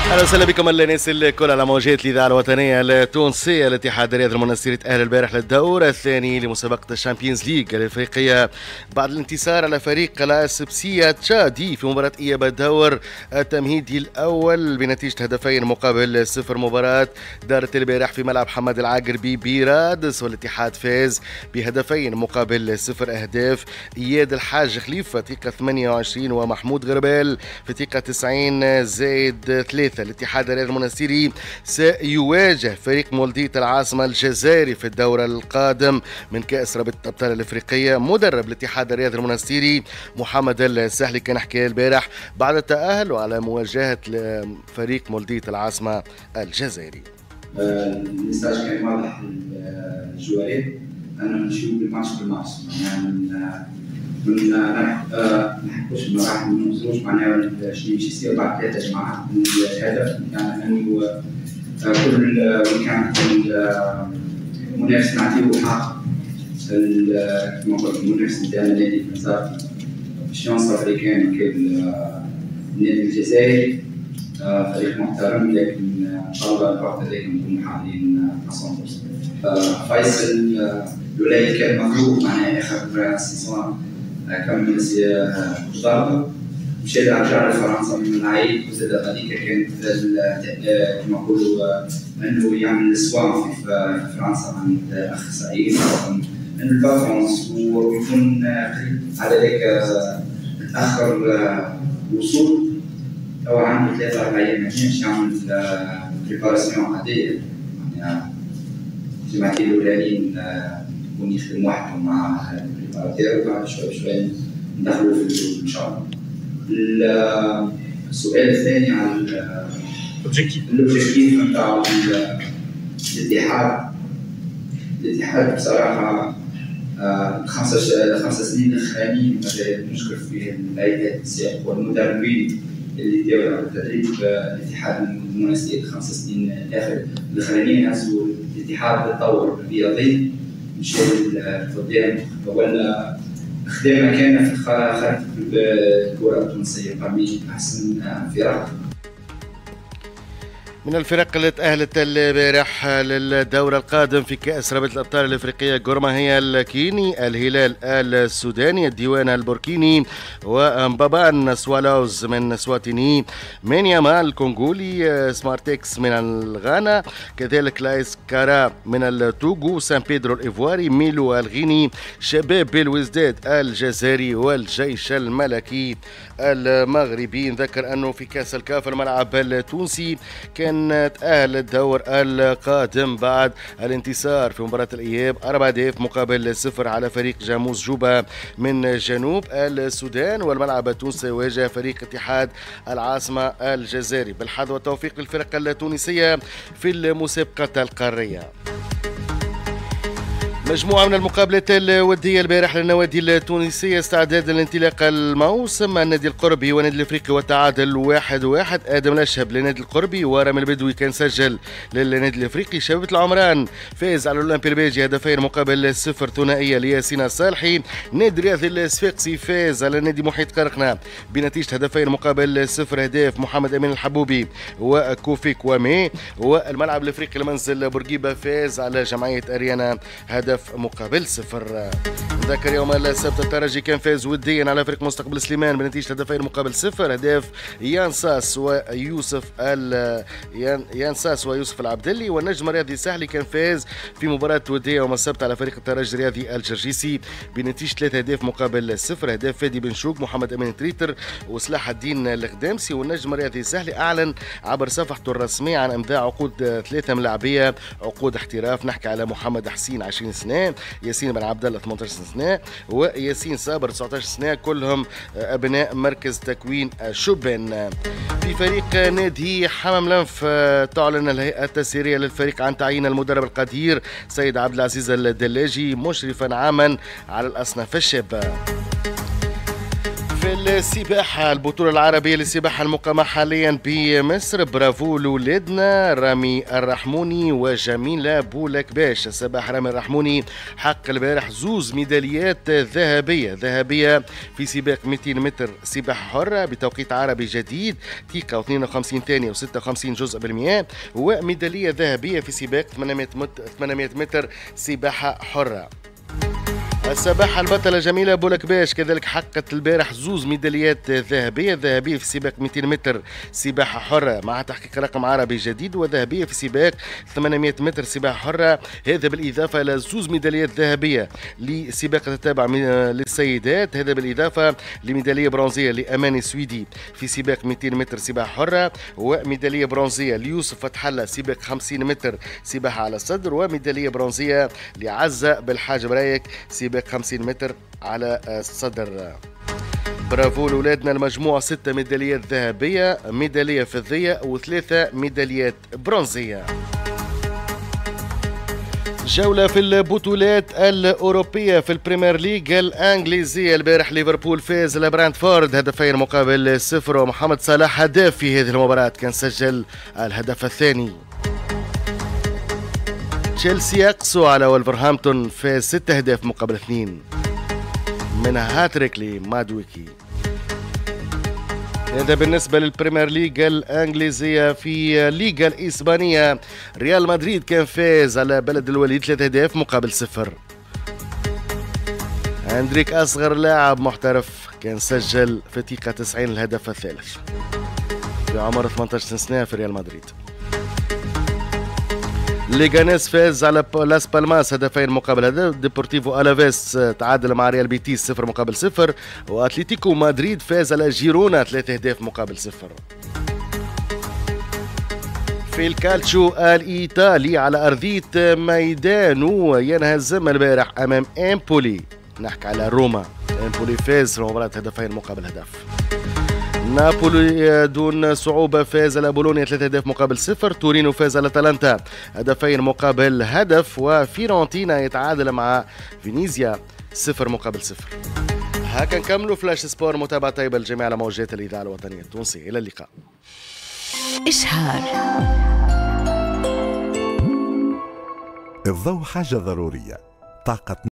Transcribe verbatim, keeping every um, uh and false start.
اهلا وسهلا بكم الناس الكل على موجات الاذاعه الوطنيه التونسيه. الاتحاد الرياضي المنستيري تاهل البارح للدور الثاني لمسابقه الشامبيونز ليج الافريقيه بعد الانتصار على فريق الاسبسيه تشادي في مباراه اياب الدور التمهيدي الاول بنتيجه هدفين مقابل صفر. مباراه دارت البارح في ملعب حماد العاقربي برادس، والاتحاد فاز بهدفين مقابل صفر. اهداف اياد الحاج خليفه في دقيقه ثمانية وعشرين ومحمود غربال في دقيقه تسعين زائد ثلاثة. الاتحاد الرياضي المنستيري سيواجه فريق مولودية العاصمة الجزائري في الدورة القادم من كأس رابطة الأبطال الأفريقية. مدرب الاتحاد الرياضي المنستيري محمد السهلي كان حكى البارح بعد التأهل على مواجهة فريق مولودية العاصمة الجزائري. الميساج كان واضح للجواري أنه نشوف بالماتش بالماتش، يعني من نحكوش ما راح نوصلوش معناها شنو يمشي يصير بعد ثلاثة جماعات من الهدف، يعني انه كل كان المنافس نعطيه حق كما قلت المنافس نتاعنا النادي الفرنسي باش ينصر افريقيا النادي الجزائري فريق محترم، لكن ان شاء الله الوقت هذاك نكونوا حاضرين مية بالمية. فيصل الولاية كان مغلوب معناها اخر سيزون كمل ضربه مشى رجع لفرنسا من العيد، وزاد هذيك كانت كما نقولوا انه يعمل السوام في فرنسا عند الاخ سعيد انه الفاكونس ويكون على ذاك تاخر وصول او عنده ثلاثة أربع أيام ما كانش يعمل بريباراسيون عادية، يعني جماعتين الأولانيين يكون يخدم وحده مع البريباراتير وبعد شوي شوي ندخلوا في الجو إن شاء الله. السؤال الثاني عن الأوبجيكتيف نتاع الاتحاد. الاتحاد بصراحة خمسة خمسة سنين الأخرانيين نشكر فيه الهيئات السياق والمدربين اللي داوروا على تدريب الاتحاد المنستيري خمس سنين الاخرانيين. هزوا الاتحاد بالتطور الرياضي مشى لقدام، ولا خدامه كان في خارطه الكره التونسيه قرمي احسن فرق. من الفرق اللي تأهلت البارح للدورة القادم في كأس رابطة الأبطال الأفريقية جورما هي الكيني، الهلال السوداني، الديوان البوركيني، ومبابان سوالاوز من سواتيني، مينياما الكونغولي، سمارتكس من الغانا، كذلك لايس كارا من التوغو، سان بيدرو الإيفواري، ميلو الغيني، شباب بالوزداد الجزائري، والجيش الملكي المغربي. نذكر أنه في كأس الكاف الملعب التونسي كان تأهل الدور القادم بعد الانتصار في مباراة الإياب أربعة أهداف مقابل صفر على فريق جاموس جوبا من جنوب السودان، والملعب التونسي يواجه فريق اتحاد العاصمة الجزائري. بالحظ والتوفيق للفرق التونسية في المسابقة القارية. مجموعة من المقابلات الودية البارح للنوادي التونسية استعداد لانطلاق الموسم. النادي القربي والنادي الافريقي والتعادل واحد واحد. ادم الاشهب للنادي القربي ورامي البدوي كان سجل للنادي الافريقي. شبيبة العمران فاز على الاولمبي الباجي هدفين مقابل صفر ثنائية لياسين الصالحي. نادي الرياضي الصفاقسي فاز على نادي محيط قرقنة بنتيجة هدفين مقابل صفر. هداف محمد امين الحبوبي وكوفي كوامي. والملعب الافريقي لمنزل بورقيبة فاز على جمعية اريانا هدف مقابل صفر. ذكر يوم السبت الترجي كان فاز وديا على فريق مستقبل سليمان بنتيجة هدفين مقابل صفر. هداف يانساس ويوسف ال يانساس ويوسف العبدلي. والنجم الرياضي سهلي كان فاز في مباراة ودية يوم السبت على فريق الترجي الرياضي الجرجيسي بنتيجة ثلاثة أهداف مقابل صفر. هداف فادي بن شوق، محمد امين تريتر، وصلاح الدين الغدامسي. والنجم الرياضي سهلي اعلن عبر صفحته الرسمية عن امضاء عقود ثلاثة ملاعبية عقود احتراف. نحكي على محمد حسين عشرين سنة، ياسين بن عبد الله ثمانية عشر سنة، وياسين صابر تسعة عشر سنة، كلهم ابناء مركز تكوين شبن. في فريق نادي حمام لنف تعلن الهيئة التسييرية للفريق عن تعيين المدرب القدير سيد عبد العزيز الدلاجي مشرفا عاما على الأصناف الشابة. في السباحة، البطولة العربية للسباحة المقامة حاليا بمصر. برافو لولادنا رامي الرحموني وجميلة بولكباش. السباح رامي الرحموني حقق البارح زوز ميداليات ذهبية ذهبية في سباق مئتين متر سباحة حرة بتوقيت عربي جديد دقيقة واثنين وخمسين ثانية وستة وخمسين جزء بالمئة، وميدالية ذهبية في سباق ثمانمئة متر سباحة حرة. السباحة البطلة جميلة بولكباش كذلك حققت البارح زوز ميداليات ذهبية ذهبية في سباق مئتين متر سباحة حرة مع تحقيق رقم عربي جديد، وذهبية في سباق ثمانمئة متر سباحة حرة، هذا بالإضافة إلى زوز ميداليات ذهبية لسباق تتابع للسيدات، هذا بالإضافة لميدالية برونزية لأماني سويدي في سباق مئتين متر سباحة حرة، وميدالية برونزية ليوسف فتح الله سباق خمسين متر سباحة على الصدر، وميدالية برونزية لعزة بالحاج برايك سباق خمسين متر على الصدر. برافو لولادنا، المجموعة ستة ميداليات ذهبية، ميدالية فضية وثلاثة ميداليات برونزية. جولة في البطولات الأوروبية في البريمير ليج الإنجليزية. البارح ليفربول فاز على برانتفورد هدفين مقابل صفر، ومحمد صلاح هداف في هذه المباراة كان سجل الهدف الثاني. تشيلسي يقسو على ولفرهامبتون فاز ستة أهداف مقابل اثنين من هاتريك لمادويكي. هذا بالنسبة للبريمير ليج الإنجليزية. في الليغا الإسبانية ريال مدريد كان فاز على بلد الوليد ثلاثة أهداف مقابل صفر. أندريك أصغر لاعب محترف كان سجل في دقيقة تسعين الهدف الثالث في عمر ثمانية عشر سنة في ريال مدريد. ليغانيس فاز على لاس بالماس هدفين مقابل هدف. ديبورتيفو ألافيس تعادل مع ريال بيتيس صفر مقابل صفر، وأتليتيكو مدريد فاز على جيرونا ثلاثة أهداف مقابل صفر. في الكالتشو الإيطالي على أرضية ميدانو ينهزم البارح أمام إمبولي، نحكي على روما. إمبولي فاز في المباراة هدفين مقابل هدف. نابولي دون صعوبة فاز على بولونيا ثلاثة أهداف مقابل صفر. تورينو فاز على أتلانتا هدفين مقابل هدف، وفيرونتينا يتعادل مع فينيزيا صفر مقابل صفر. هكا نكملوا فلاش سبور. متابعة طيبة للجميع على موجات الإذاعة الوطنية التونسية. إلى اللقاء. إشهار الضوء حاجة ضرورية. طاقة